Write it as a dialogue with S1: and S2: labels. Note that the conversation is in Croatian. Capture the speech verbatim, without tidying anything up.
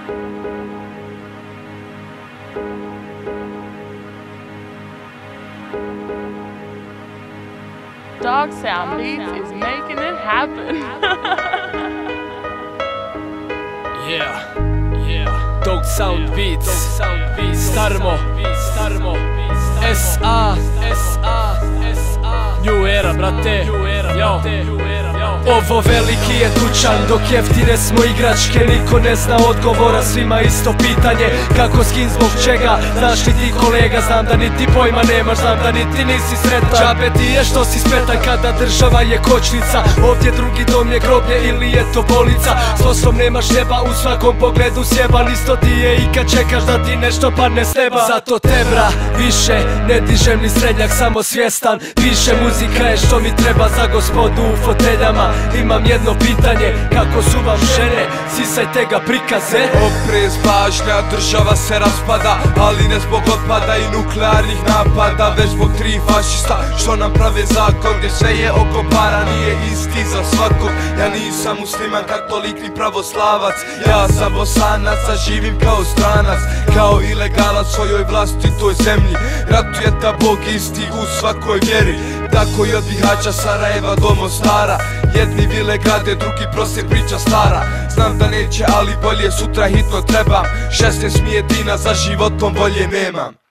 S1: Dog Sound Beats is making it happen.
S2: Yeah, yeah. Dog Sound Beats, Starmo, Starmo, S A, S A, S A. New era, brate, yo. Ovo veliki je tučan, dok jeftine smo igračke. Niko ne zna odgovora, svima isto pitanje. Kako, s kim, zbog čega, znaš li ti kolega? Znam da niti pojma nemaš, znam da niti nisi sretan. Džabe ti je što si spretan kada država je kočnica. Ovdje drugi dom je groblje ili je to bolnica. S poslom nemaš neba, u svakom pogledu sjeban. Isto ti je i kad čekaš da ti nešto padne s neba. Zato tebra više ne dižem ni srednjak, samo svjestan. Više muzika je što mi treba za gospodu u foteljama. Imam jedno pitanje, kako su vam žene? Sisajte ga prikaze.
S3: Oprez, pažnja, država se raspada, ali ne zbog otpada i nuklearnih napada, već zbog tri fašista što nam prave zakon gdje sve je oko para, nije isti za svakog. Ja nisam musliman, katolik ni pravoslavac, ja sam Bosanac, a živim kao stranac, kao ilegalac svojoj vlastitoj zemlji. Ratuje ta Bog isti u svakoj vjeri, tako i od Bihaća, Sarajeva do Mostara. Jedni vile grade, drugi prosje priča stara. Znam da neće, ali bolje sutra hitno trebam. Šesnaest mi jedina, za životom bolje nemam.